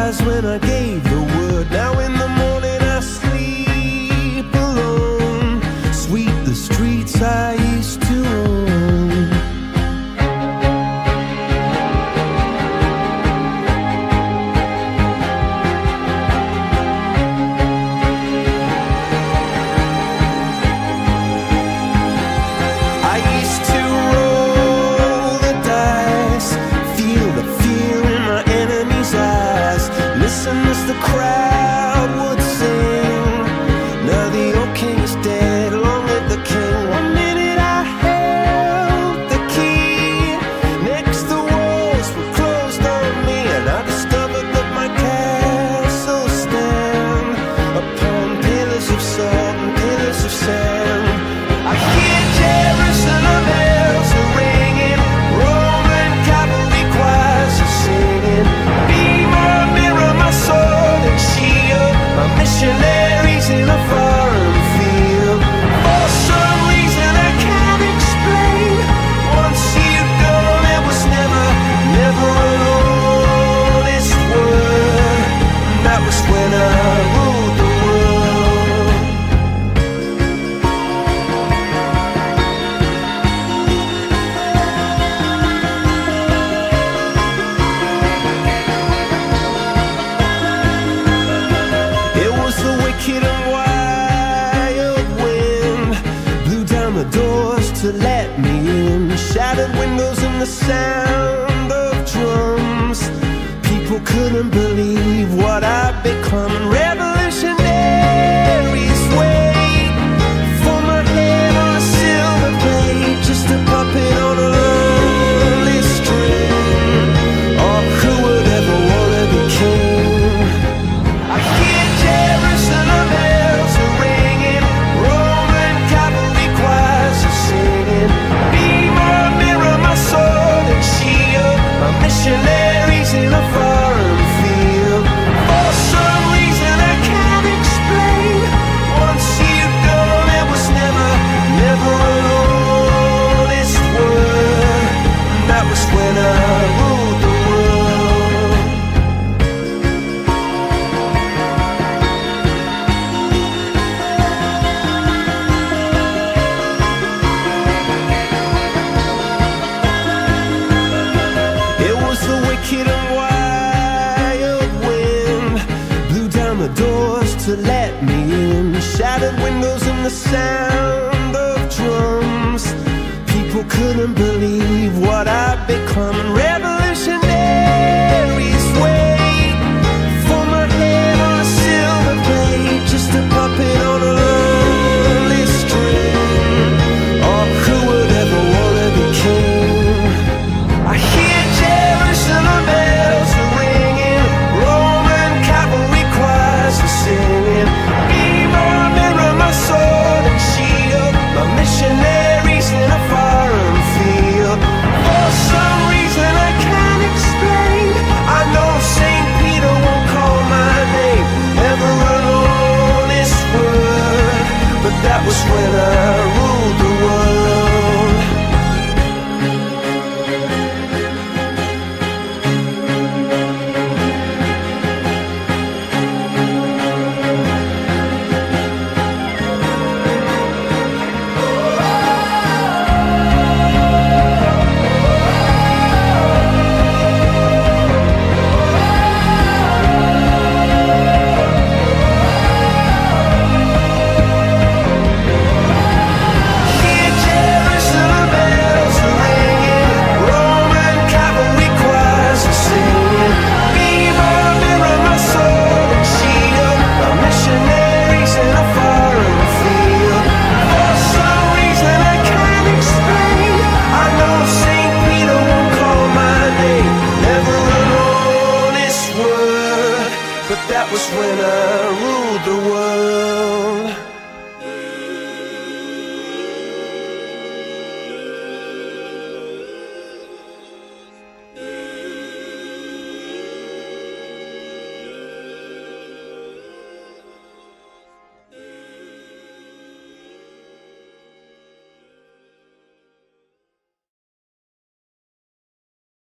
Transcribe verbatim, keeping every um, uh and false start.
eyes when I gave the word. Now in the morning I sleep alone. Sweep the streets I used to own. I used to roll the dice, feel the fear in my enemy's eyes, listen as the crowd would sing. Now the old king is dead, long live the king. One minute I held the key, next the walls were closed on me, and I discovered that my castle stand upon pillars of salt and pillars of sand. I hear Jerusalem bells are ringing, Roman cavalry choirs are singing. Be my mirror, my sword and shield, my missionaries in a foreign field. For some reason I can't explain, once you've gone it was never, never an honest word. That was when I ruled the world. It was the wicked and wild wind, blew down the doors to let me in, shattered windows and the sound of drums. People couldn't believe what I'd become. Revolutionaries wait for my head on a silver plate, just a puppet on a lonely string. Oh, who would ever wanna be king? I hear Jerusalem bells are ringing, Roman cavalry choirs are singing. Be my mirror, my sword and shield, my missionaries in a foreign field. For some reason I can't explain, once you've gone it was never, never an honest word. That was when I ruled the world. It was the wicked and wild wind, blew down the doors to let me in, shattered windows and the sound of drums. People couldn't believe what I'd become. Revolutionaries wait for my head on a silver plate, just a puppet on a lonely string. Oh, who would ever wanna be king? I hear Jerusalem bells are ringing, Roman cavalry choirs are singing. Be my mirror, my sword and shield, my missionaries in a foreign field. For some reason I can't explain, I know Saint Peter won't call my name, never an honest word. But that was when I ruled the world. Hear Jerusalem bells are ringing, Roman cavalry choirs are singing. Be my mirror, my sword and shield, my missionaries in a foreign field. For some reason I can't explain, I know Saint Peter won't call my name, never an honest word. But that was when I ruled the world.